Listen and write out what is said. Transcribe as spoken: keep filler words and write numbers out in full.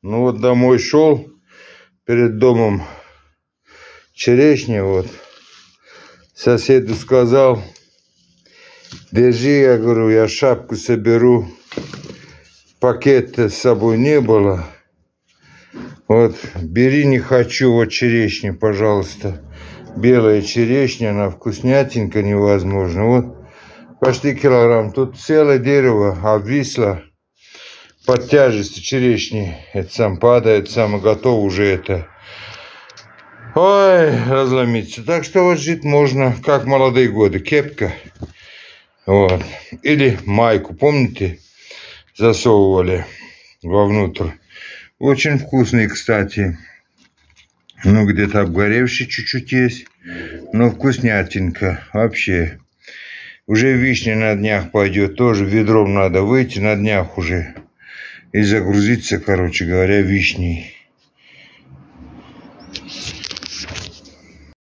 Ну вот домой шел, перед домом черешня, вот. Соседу сказал, держи, я говорю, я шапку соберу. Пакета с собой не было. Вот, бери, не хочу, вот черешня, пожалуйста. Белая черешня, она вкуснятенькая, невозможно. Вот, почти килограмм. Тут целое дерево обвисло под тяжестью черешни. Это сам падает, сам готов уже это. Ой, разломиться. Так что вот жить можно, как в молодые годы. Кепка. Вот. Или майку, помните? Засовывали вовнутрь. Очень вкусный, кстати. Ну, где-то обгоревший чуть-чуть есть. Но вкуснятенько. Вообще. Уже вишня на днях пойдет. Тоже ведром надо выйти на днях уже. И загрузиться, короче говоря, вишней.